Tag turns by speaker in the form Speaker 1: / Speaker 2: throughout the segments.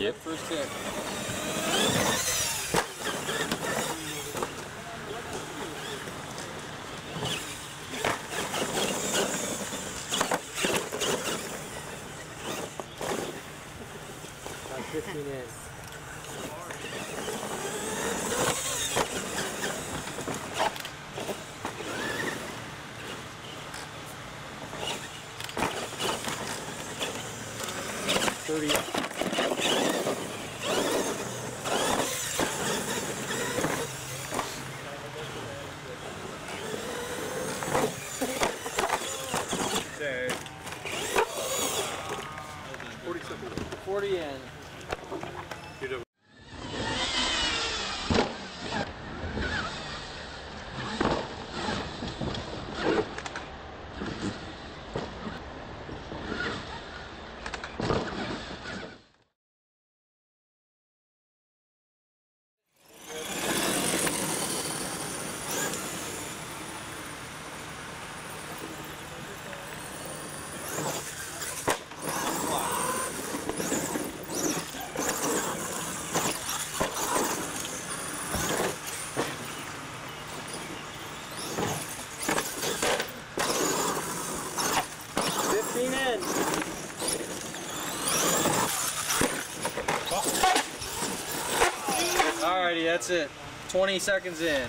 Speaker 1: Yep.
Speaker 2: First hit. About 15 in.
Speaker 3: Say
Speaker 2: 40 in. Alrighty, that's it. 20 seconds in.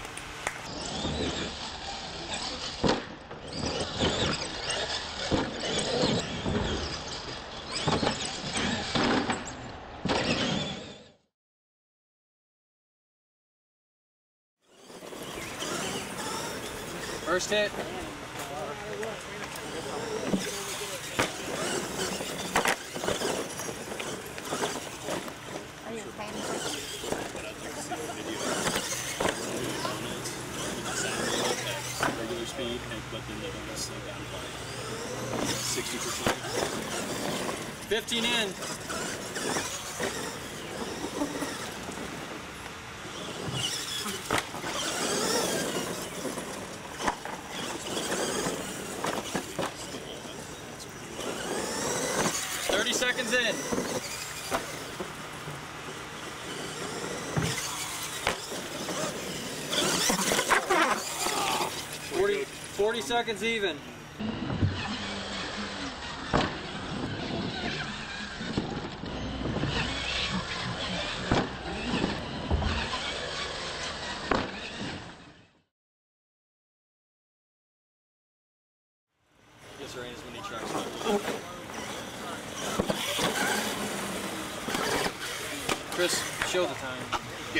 Speaker 2: First hit.
Speaker 1: Regular speed, but then the bonus slow down by 60%.
Speaker 2: 15 in. Seconds in. 40 seconds even. Gets rain as many trucks. Chris, show the time.
Speaker 3: Yeah.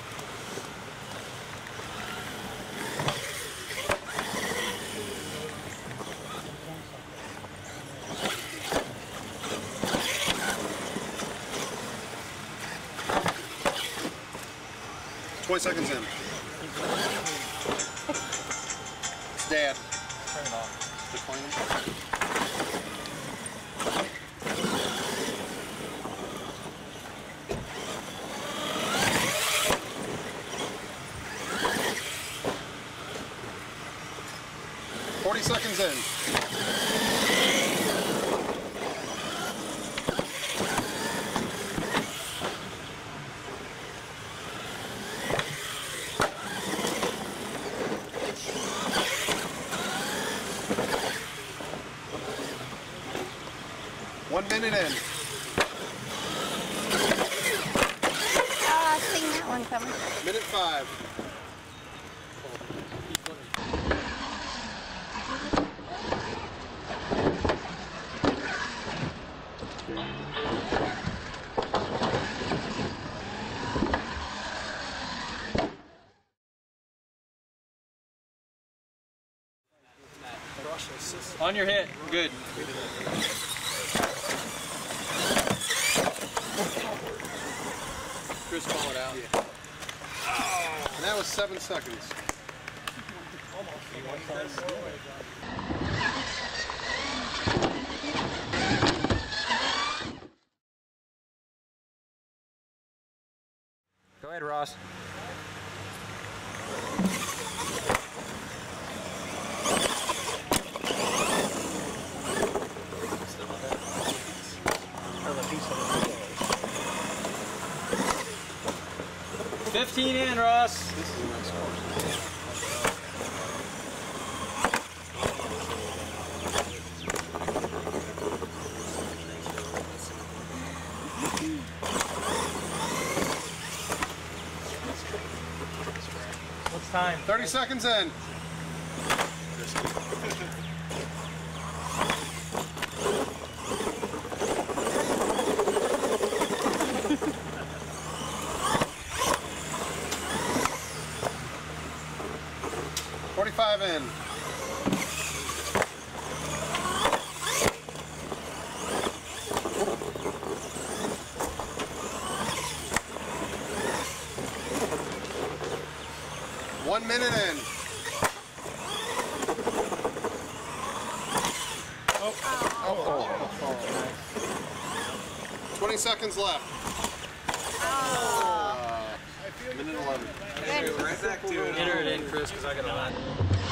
Speaker 3: Seconds in. It's Dad.
Speaker 2: Turn it off.
Speaker 3: The clean. 40 seconds in. One minute in.
Speaker 4: Oh, I've seen that one coming.
Speaker 3: Minute 5.
Speaker 2: On your hit. Good. Chris, call it out.
Speaker 3: Yeah. Oh, and that was 7 seconds.
Speaker 2: Go ahead, Ross. 15 in, Ross.
Speaker 3: This is a nice course. 30 seconds in. In. One minute in. Oh. 20 seconds left. Minute 11.
Speaker 4: Good.
Speaker 3: Right back to it.
Speaker 2: Enter it in, Chris, because I got a lot.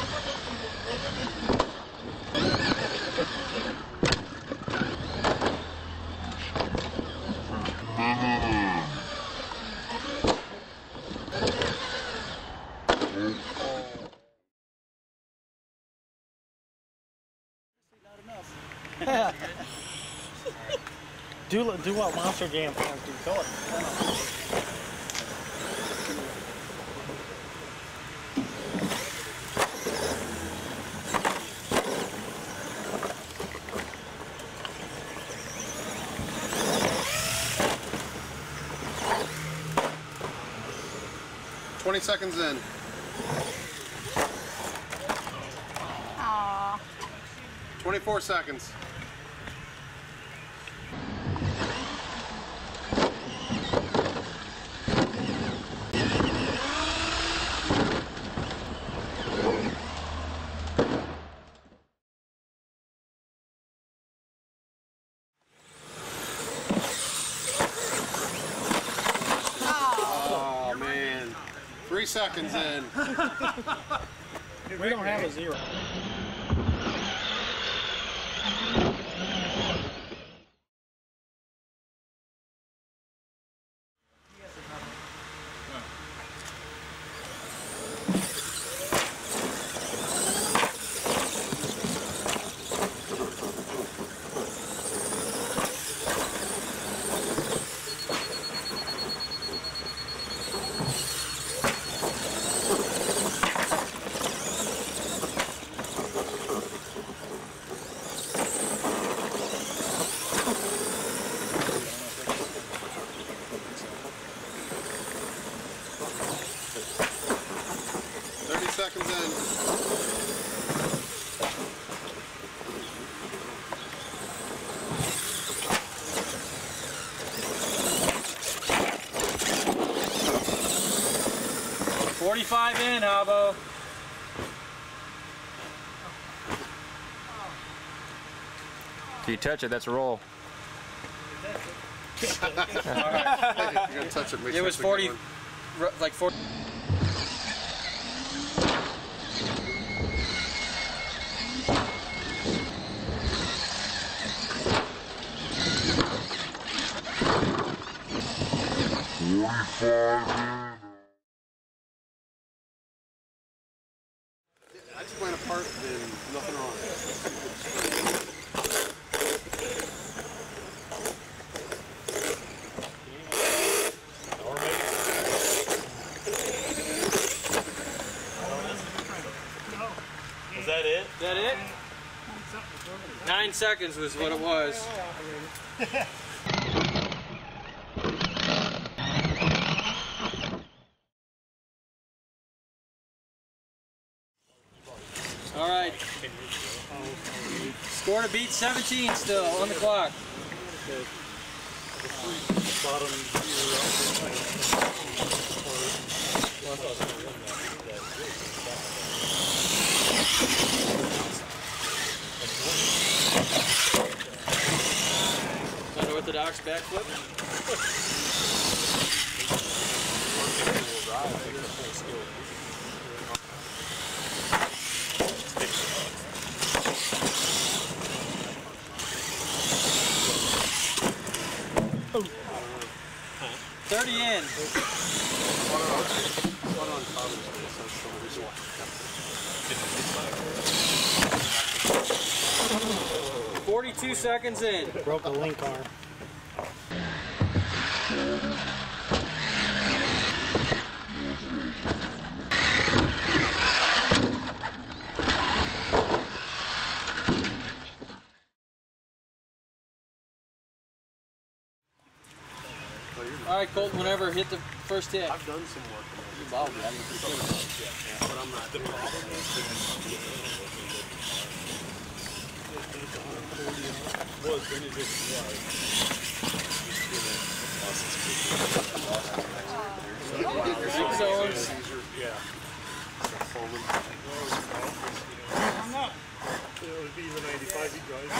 Speaker 5: Do what Monster Jam fans do. Go it.
Speaker 3: 20 seconds in.
Speaker 4: Aww.
Speaker 3: 24 seconds. Oh man. 3 seconds in.
Speaker 5: We don't have a zero. Seconds in.
Speaker 2: $45 in, Habo.
Speaker 6: If you touch it, that's a roll.
Speaker 3: You're gonna touch it.
Speaker 2: It was 40, like 40.
Speaker 3: I just went apart and nothing wrong.
Speaker 1: Is that it?
Speaker 2: Is that it? 9 seconds was what it was. All right. Score to beat 17 still on the clock. Unorthodox backflip. Oh. 30 in.
Speaker 3: Put on Father's Day, so that's the reason why I kept it.
Speaker 2: 42 seconds in.
Speaker 5: Broke a link arm.
Speaker 2: All right, Colton, whenever, hit the first hit.
Speaker 3: I've done some work on
Speaker 2: You balled it. I didn't think it was.
Speaker 3: but I'm not. The problem
Speaker 2: Big zones.
Speaker 7: It would be the 95 he drives.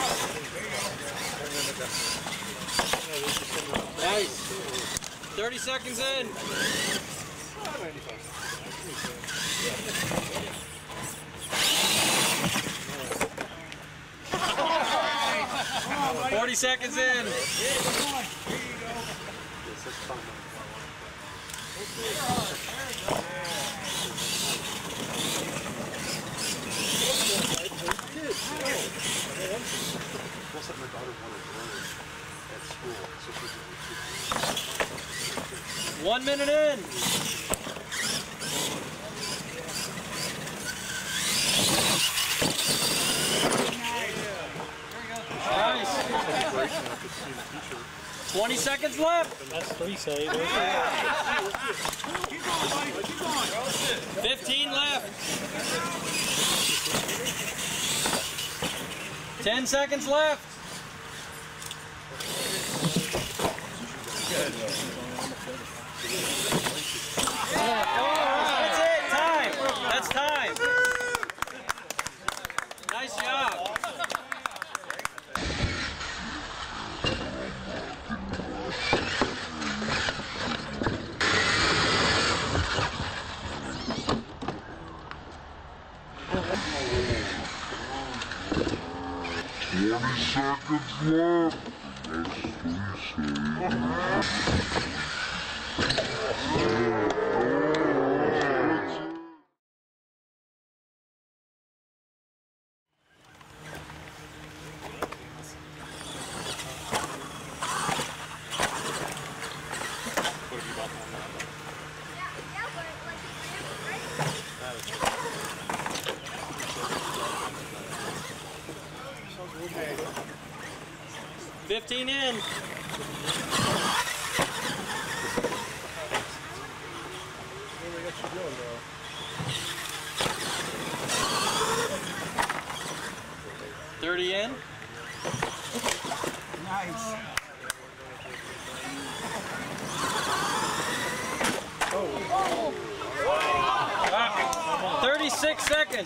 Speaker 2: Nice. 30 seconds in. 40 seconds in.
Speaker 3: Plus, my daughter wanted to learn at school, so she's
Speaker 2: 1 minute in. Nice. 20 seconds left.
Speaker 5: That's 3 saves.
Speaker 2: 15 left. 10 seconds left. That's it. Time. That's time. Nice job.
Speaker 8: Seconds left.
Speaker 7: Okay.
Speaker 2: 15 in. In.
Speaker 5: Nice.
Speaker 2: Wow. 36 seconds.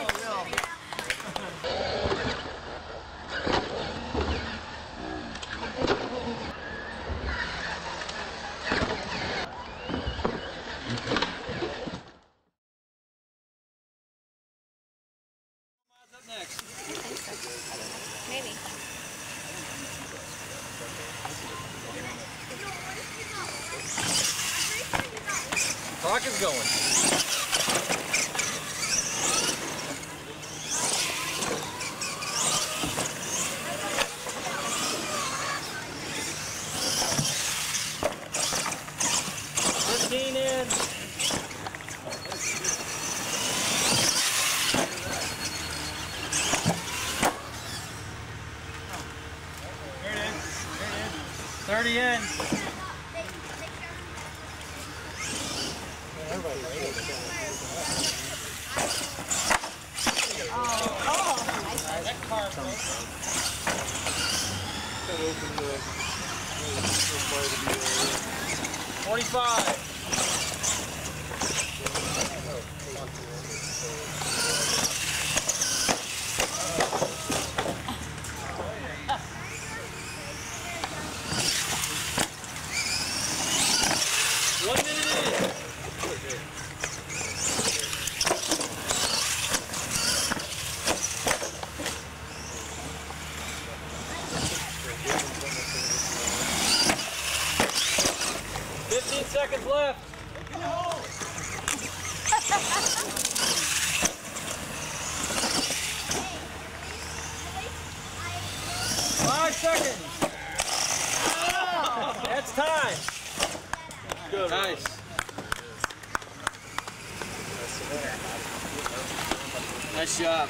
Speaker 2: Next.
Speaker 4: Maybe.
Speaker 2: Clock is going. In.
Speaker 4: That car
Speaker 2: 45. Seconds left. seconds. That's time. Good. Nice. Nice job.